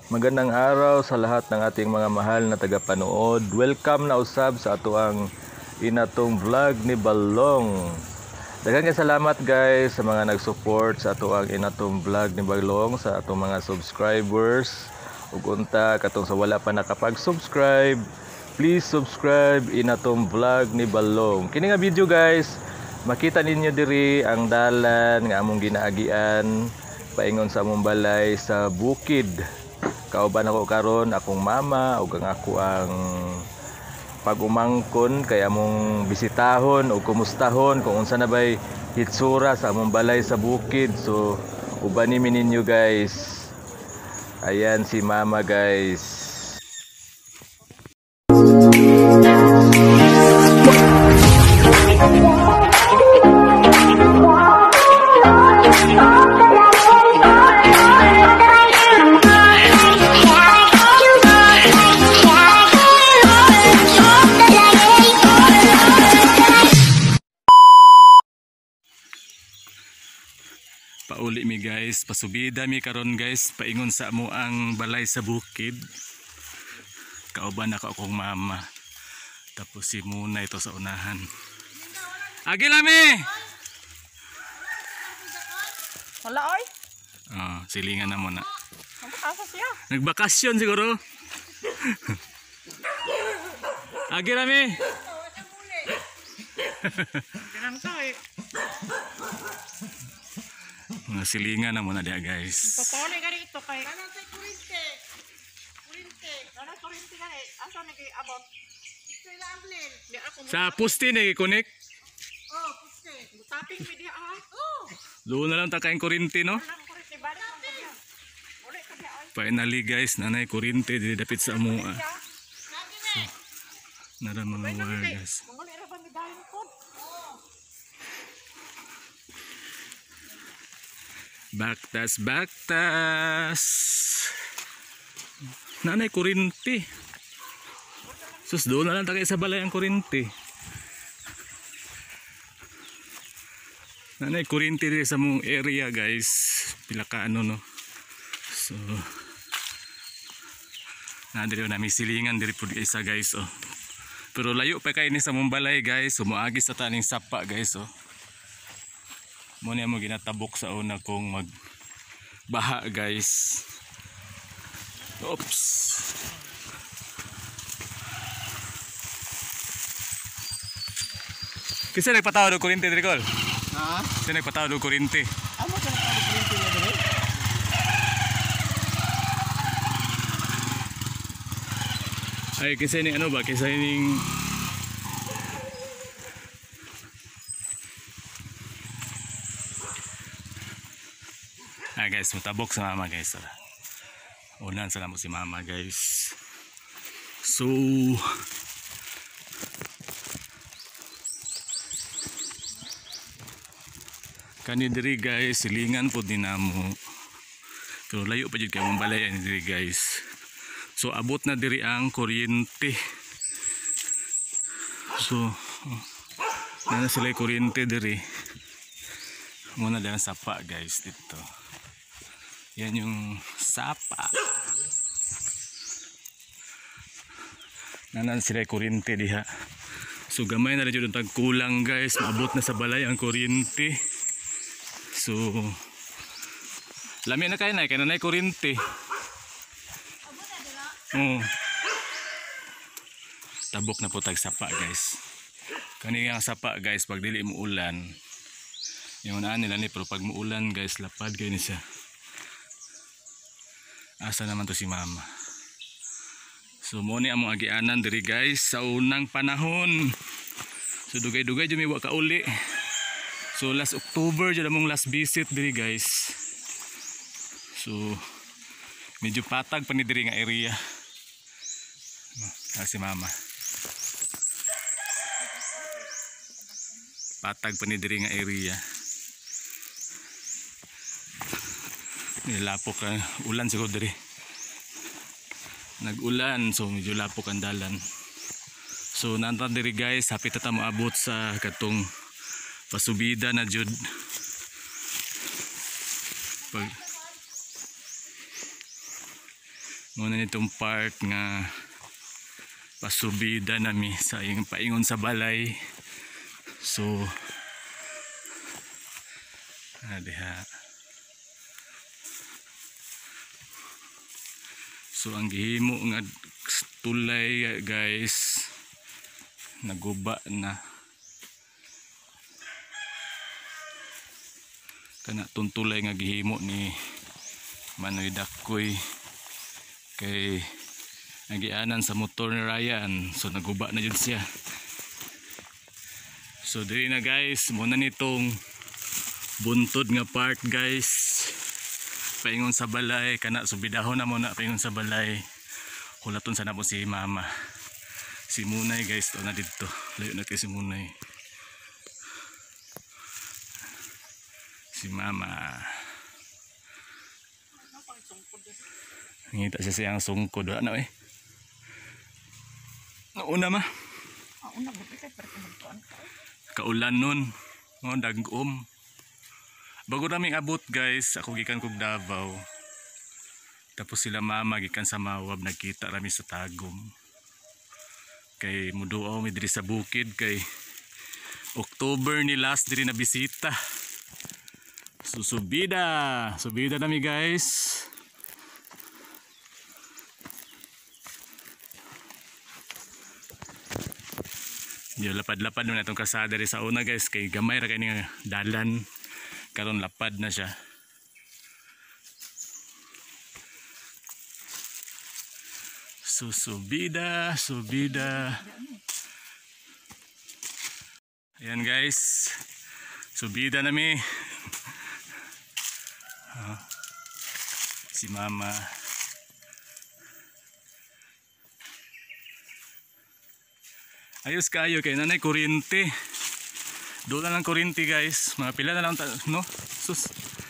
Magandang araw sa lahat ng ating mga mahal na tagapanood. Welcome na usab sa atuang inatong vlog ni Balong. Daghang salamat guys sa mga nag-support sa atuang inatong vlog ni Balong, sa atong mga subscribers. Ug unta katong sa wala pa nakapag-subscribe, please subscribe inatong vlog ni Balong. Kini nga video guys, makita ninyo diri ang dalan nga among ginaagian paingon sa among balay sa bukid. Kauban ako karon akong mama ug ang ako ang pag-umangkon kay among bisitahon o kumustahon kung unsa na bay hitsura sa among balay sa bukid. So uban mi ninyo guys. Ayan si mama guys. Pauli mi guys, pasubida mi karon guys, paingon sa amo ang balay sa bukid. Kauban ako akong mama. Tapos si Muna ito sa unahan. Agi lami! Wala oy. Silingan na muna. Asa siya? Nagbakasyon siguro. Agi lami! Ganang to eh. Mga silingan na muna dia guys. Papone gani ito kay kanang tay kurente. Kurente. Kanang kurente gani. Asa nagi abot? Ito ila amblin. Di ako. Sa pusti na i-connect. Oh, puste. Tapping mi diha ah. Oh. Doon na lang takain kurinti no. Kanang kurente balik man diha. Uli ka diha oy. Finally guys, nanay kurinti dili dapit sa amua. Nara mga wire guys. Manguli ra ba mi dayon pod? Baktas. Nanay kurinti. Sus doon na lang tagay sa balay ang kurinti. Nanay kurinti diri sa mong area guys. Pila ka ano no. So nadiri na may silingan diri pud isa guys oh. Pero layo pa kay ni sa mong balay guys. Sumuagi sa taning sapa guys oh. Muna mo ginatabok sa una kong magbaha guys. Oops. Kasi nagpatawad o kurente Dricol? Ha? Kasi nagpatawad o kurente. Amo ka nagpaprinti niya dali? Ay kasi ni ano ba? Kasi ning guys, mutabok sa mama guys. Unan sa mo si mama guys. So kani diri guys, silingan po din namo. Pero layo pa jud kay mong balay ani diri guys. So abot na diri ang kuryente. So na sila kuryente diri. Muna lang sapa guys dito. Yan yung sapa. Nanan sila kuryente diha. So gamay na rin yung tagkulang guys. Maabot na sa balay ang kuryente. So lami na kayo na. Kaya na kuryente. Tabok na po tag sapa guys. Kanina ang sapa guys. Pag dili mo ulan. Yung naan nila ni. Pero pag mo ulan guys. Lapad kayo niya. Asa naman to si mama. So mo ni among agianan diri guys sa unang panahon. So dugay-dugay jud mi wa kauli. So last October jud among last visit diri guys. So medyo patag pa ni diri nga area. Si mama. Patag pa ni diri nga area. Nilapok ka ulan siguro diri. Nag-ulan so medyo lapok ang dalan. So nanta diri guys, hapit ta maabot sa katong pasubida na jud. Pag Muna nitong park nga pasubida nami sa iyang paingon sa balay. So diha. So ang gihimo nga tulay guys, naguba na. Kana tuntulay nga gihimo ni Manoy Dakoy kay nagianan sa motor ni Ryan, so naguba na jud siya. So diri na guys, muna nitong buntod nga park guys, paingon sa balay. Kana subidahon na muna paingon sa balay. Hulaton sana po si mama, si Munay guys, to na dito, layo na kay si Munay, si mama. Ngita siya siyang sungkod. Ano eh? Nauna ma? Una mo kita perti magtuan ka. Kaulan nun. Mga dagom. Bago naming abot guys, ako gikan kog Davao. Tapos sila mama gikan sa Mawab, nagkita rami sa Tagum. Kay muduaw mi diri sa bukid kay October ni last diri na bisita. So subida nami guys. Yo lapad-lapad na itong kasada rin sa una guys, kay gamay ra kay nga dalan, karon lapad na siya. So subida. Ayan guys, subida nami. Si mama. Ayos kayo kay nanay kuryente. Doon na lang kuryente guys. Mga pila na lang no? Sus.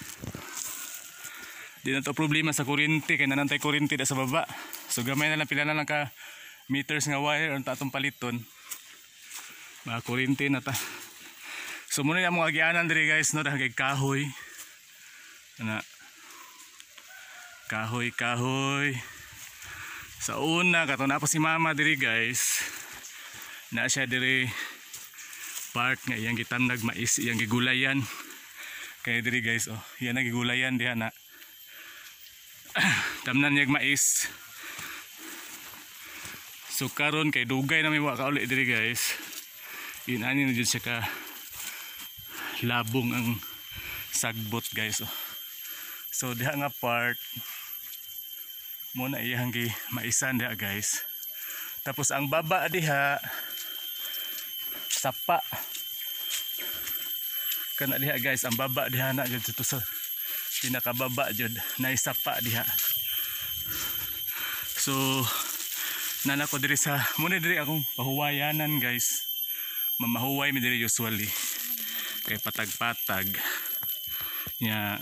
Di na to problema sa kuryente kay nanantay kuryente da sa baba. So gamay na lang, pila na lang ka meters nga wire ang tatong paliton. Mga kuryente na ta. So muna yung mga agianan diri guys no, dahil kahoy. Ana. Kahoy. Sa una kato na po si mama diri guys. Na siya diri park nga iyang gitandag mais, iyang gigulayan. Kaya diri guys, oh, iyan na gigulayan diha na. Tamnan niyag mais. So karon kay dugay na may wa ka uli diri guys. Inani na jud siya ka labong ang sagbot guys, oh. So diha nga park muna iyang gi maisan diha guys. Tapos ang baba diha sapa. Kana diha guys, ang baba diha na jud dito sa pinakababa jud na isapa diha. So nana ko diri sa muna diri akong pahuwayanan guys. Mamahuway mi diri usually. Kay patag-patag. Nya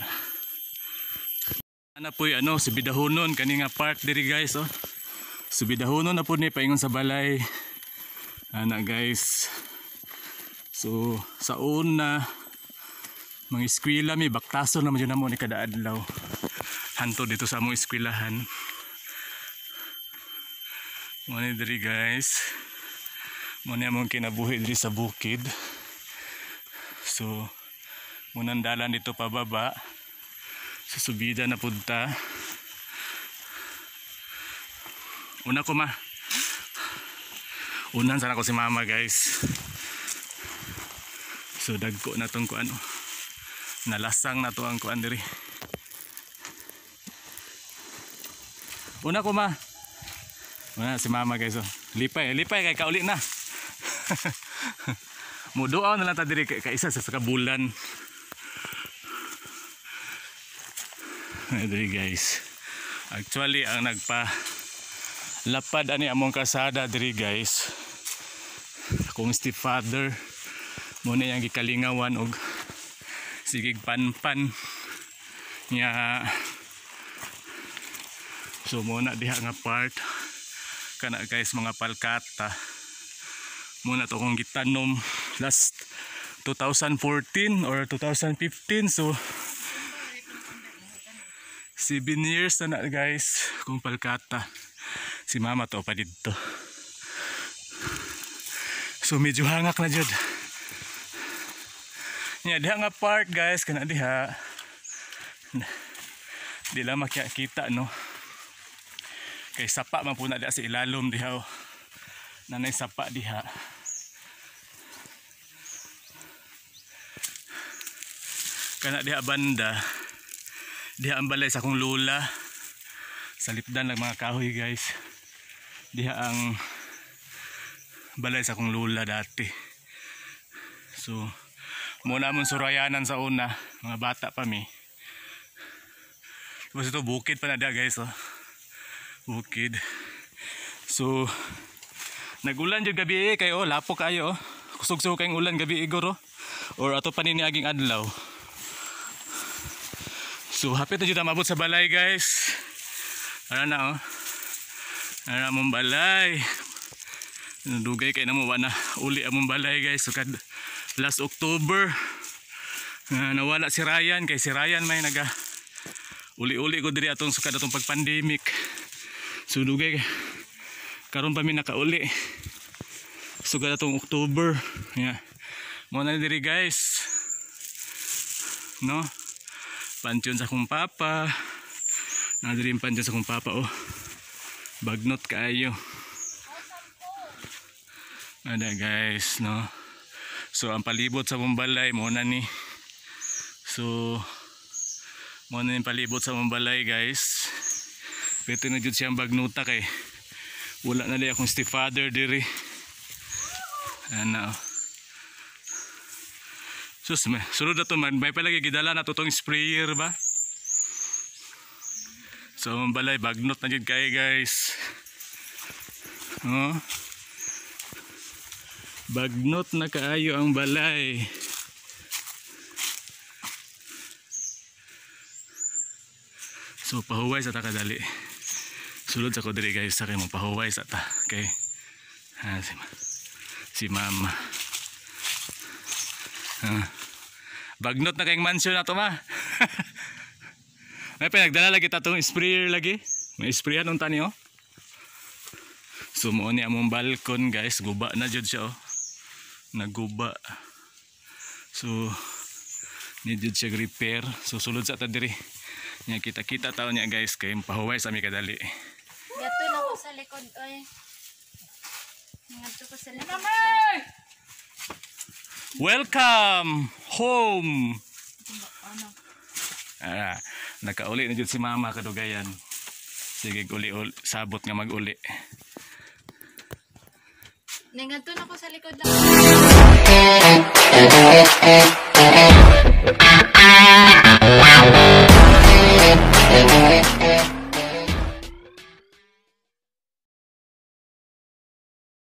ana poy ano si bidahonon kani nga park diri guys, oh. Subidahonon na po ni paingon sa balay. Ana guys. So sa una mga eskwela mi baktason naman dyan mo ni kada adlaw. Hanto dito sa among eskwelahan. Muna diri guys. Muna among kinabuhi diri sa bukid. So munang dalan dito pababa. Susubida na punta. Una ko ma. Unan sana ko si mama guys. So dagko na tong kuan. Nalasang na to ang kuan diri. Una ko ma. Una si mama guys, oh. Lipay kay kauli na. Muduaw na lang ta diri kay isa sa kabulan. Ay diri guys. Actually ang lapad ani among kasada diri guys. Akong stepfather mo na yang gikalingawan og sigig panpan nya. So mo na diha nga part kana guys, mga palkata mo na to kong gitanom last 2014 or 2015. So 7 years na guys kung palkata. Si mama to pa dito. So medyo hangak na jud. Nya diha nga park guys kana diha. Di lang makita no. Kay sapa man po na diha sa ilalom diha. Nanay sapa diha. Kana diha banda. Diha ang balay sa akong lula. Sa lipdan ng mga kahoy guys. Diha ang balay sa akong lula dati. So muna mong surayanan sa una. Mga bata pa mi. Tapos ito bukid pa na diha guys. Oh. Bukid. So nagulan jud gabi kayo. Lapok kayo. Kusog-sug kayong ulan gabi igoro. Or ato pa aging adlaw. So hapit na dito mabot sa balay guys. Ara na oh. Ara mong balay. Dugay kay na mo na uli among balay guys. So kad last October nawala si Ryan. Kay si Ryan may naga uli-uli ko diri atong sukad atong pag-pandemic. So dugay karon pa mi nakauli. Sukad atong October. Yeah. Mo na diri guys. No? Pansyon sa akong papa. Nadirin pansyon sa akong papa oh. Bagnot kaayo. Ada guys no. So ang palibot sa akong balay mo na ni. So mo na yung palibot sa akong balay guys. Pwede na jud siyang bagnuta kay wala na di akong stepfather diri. Ano oh. Sus, sunod na ito, may palagi gidala na itong sprayer ba? So, balay, bagnot na dyan kayo guys. Oh. Bagnot na kaayo ang balay. So, pahuway sa ta kadali. Sulod sa ko diri guys, sa kayo mong pahuway sa ta. Okay? Si mama. Bagnot na kayong mansion na to ma. May pinagdala lagi tatong sprayer lagi. May sprayan ng tani oh. So mo ni among balkon guys, guba na jud siya oh. Naguba. So need jud siya repair. So sulod sa ta diri. Nya kita-kita taw niya guys kay pahuway sa mi kadali. Gato na ko sa likod oy. Ngadto ko sa likod. Welcome home. Nakauli na jud si mama kadugayan. Sige uli-uli sabot nga mag-uli. Ngadto na ko sa likod lang.